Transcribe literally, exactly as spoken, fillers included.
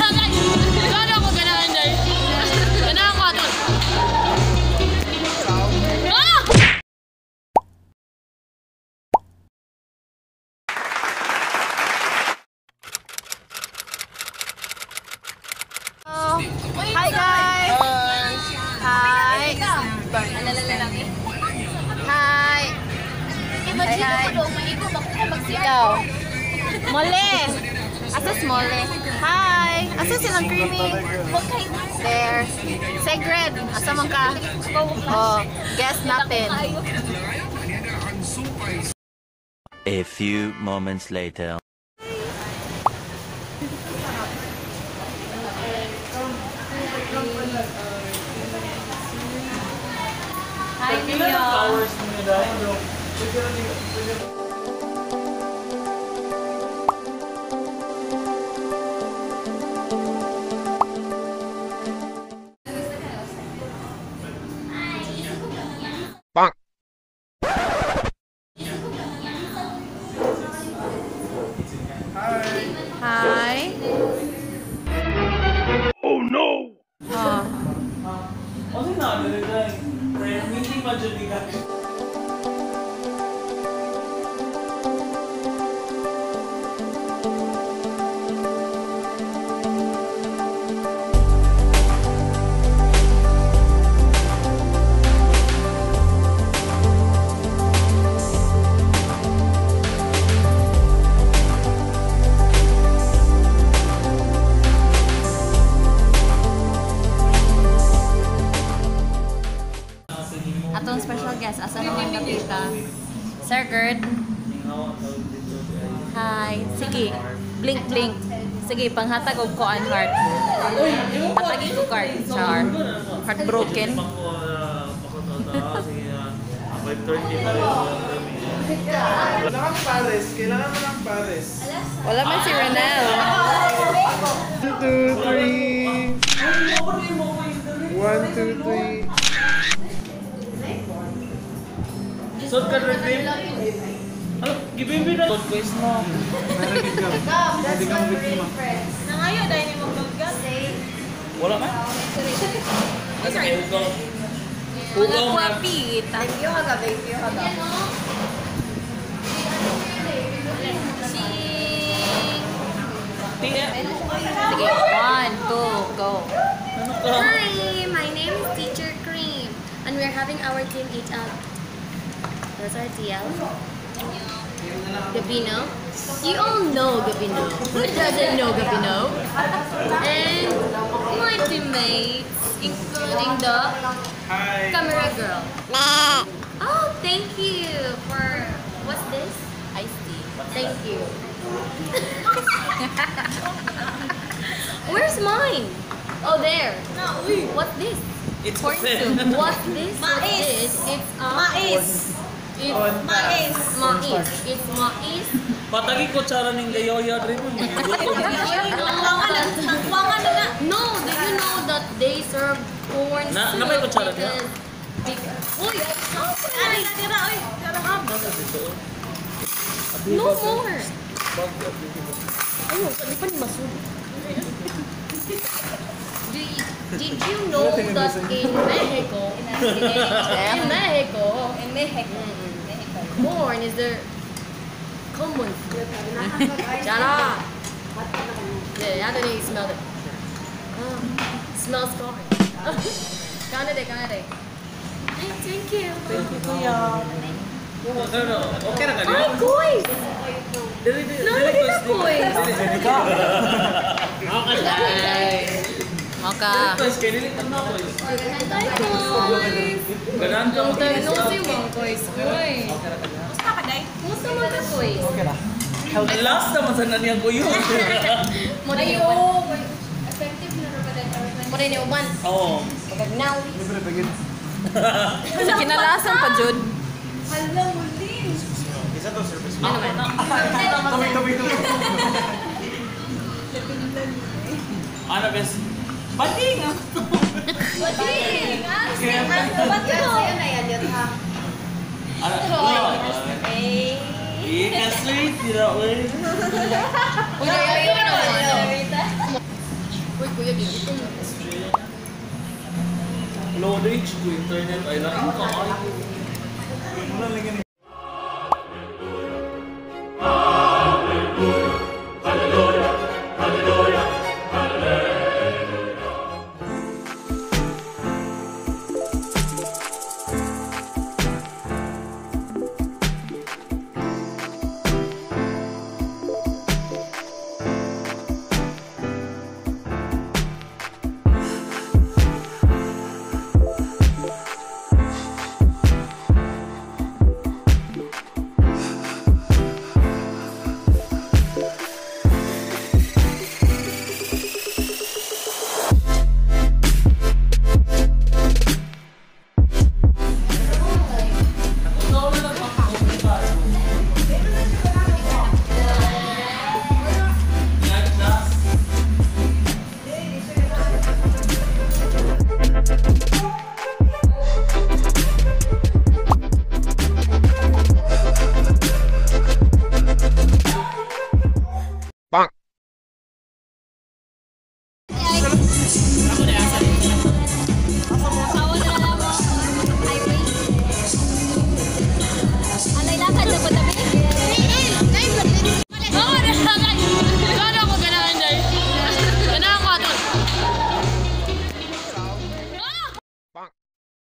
Gano'n ako ganahan dahil. Ganahan ko ito. Ah! Hi guys! Hi! Hi! Hi! Ikaw! Mole! Asa mole? Hi! Asa silang creamy? There! Segred! Asa man ka? Oh, guess natin. A few moments later. Hi, Mia! Hi. Oh no! Oh. Kasi na, meeting pa dyan di ka. Atong special guest, asa naman nakita? Sir Gerd? Hi. Sige, blink blink. Sige, panghatag og ko an heart. Hatagi ko card, char. Heartbroken. Kailangan ng pares, kailangan mo ng pares. Wala man si Renel. One, two, three. One, two, three. Sod ka rin, babe? Ano? Gibibi na. Sod quest mo. Naragid ka. Hindi ka mabiktima. Nangayo dahil ni mag-vlog. Wala ka? Nasa kayo ko. Mga guwapit. Review ka ga, review ka ga. Sige, one, two, go. Hi, my name is Teacher Cream, and we're having our team eat out. There's our T L. Gabino. You all know Gabino. Who doesn't know Gabino? And my teammates, including the Hi. camera girl. Oh, thank you for what's this? Iced tea. Thank you. Where's mine? Oh, there. No, What's this? It's corn open. soup. What's this? What's Mais. this? It's uh, Mais. It's On mais. Mais. It's mais. Patagi ko tsara ng gayoya rin mo. No, do you know that they serve corn Na- soup? napay kutsara niya? because- Uy! Ay, tira, oy. No more! Ayun, hindi pa ni Masud. Do you, did you know that in Mexico, in Mexico, In Mexico. corn is their common food? Shut up! Yeah, I don't need to smell it. Oh, smells corn. Canada, Canada. Thank you. Okay na ka Ay, guys! Dili, dili, Nalagay na guys! Maka. Guys, kaya dili ka na boys. Hi, guys! Ganahan ka Long time no mag-isa. see mga guys. Uy! Musta ka, Day? Kumusta mga ka, guys? Ang last naman sa naniyang ko yun. Mo rin yung uban. Effective na rin ba din? Mo rin yung uban. Oo. Pagagnaw. Sa kinalasan pa, Jud. Hala, muli! Isa to service. Ano naman? Tawid, tawid, tawid. Ano, bes? Bating! Bating! Kaya, Bating! Sa'yo na yan yun, ha? ano, Eh... eh, ka-sweet, tira, uy. Uy, ayaw na naman. coverage ko internet ay lain ka ay. Wala lang yan